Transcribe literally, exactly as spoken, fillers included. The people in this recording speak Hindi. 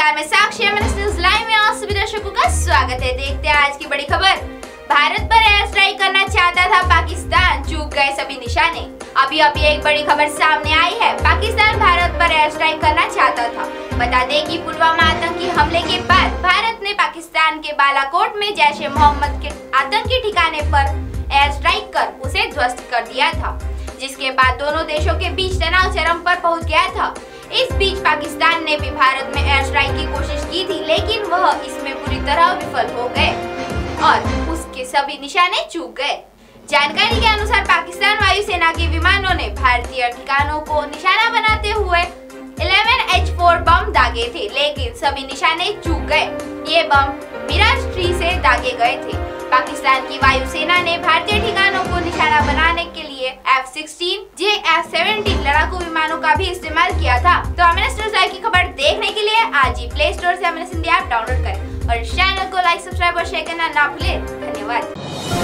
नमस्कार, मैं साक्षी न्यूज लाइव में आप सभी दर्शकों का स्वागत है। देखते हैं आज की बड़ी खबर। भारत पर एयर स्ट्राइक करना चाहता था पाकिस्तान, चूक गए सभी निशाने। अभी अभी एक बड़ी खबर सामने आई है। पाकिस्तान भारत पर एयर स्ट्राइक करना चाहता था। बता दें कि पुलवामा आतंकी हमले के बाद भारत ने पाकिस्तान के बालाकोट में जैश ए मोहम्मद के आतंकी ठिकाने पर एयर स्ट्राइक कर उसे ध्वस्त कर दिया था, जिसके बाद दोनों देशों के बीच तनाव चरम पर पहुंच गया था। इस बीच पाकिस्तान ने भी भारत में एयर स्ट्राइक की कोशिश की थी, लेकिन वह इसमें पूरी तरह विफल हो गए और उसके सभी निशाने चूक गए। जानकारी के अनुसार पाकिस्तान वायुसेना के विमानों ने भारतीय ठिकानों को निशाना बनाते हुए ग्यारह एच फोर बम दागे थे, लेकिन सभी निशाने चूक गए। ये बम मिराज थ्री से दागे गए थे। पाकिस्तान की वायुसेना ने भारतीय ठिकानों को निशाना बनाने के लिए F sixteen J F seventeen लड़ाकू विमानों का भी इस्तेमाल किया था। तो एमएनएस न्यूज़ लाइव की खबर देखने के लिए आज ही प्ले स्टोर से एमएनएस इंडिया ऐप डाउनलोड करें और इस चैनल को लाइक, सब्सक्राइब और शेयर करना ना भूलें। धन्यवाद।